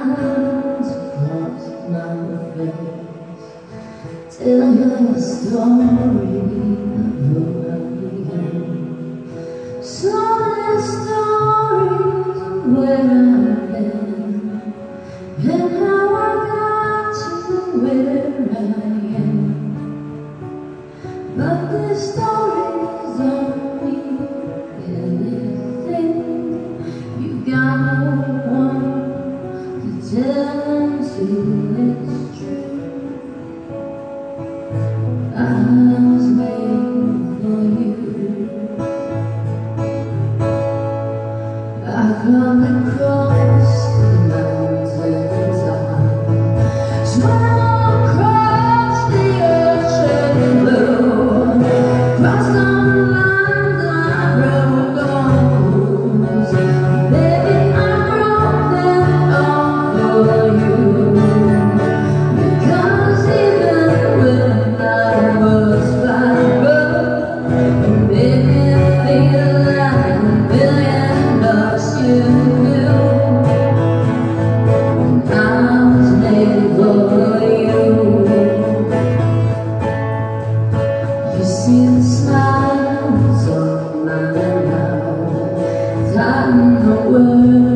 hands across my face, tell her the story of who I am. So many stories of where I've been and how I got to where I am. But this story don't mean anything. You got no one to tell until it's true. I was made for you. I come across the mountains, I swam across the ocean blue, crossed on lands I broke on rules. Baby, I broke them all for you, because even when I was fiber, you made me feel like $1 billion you knew. I was made for you. You see the smiles on my mouth, I know the words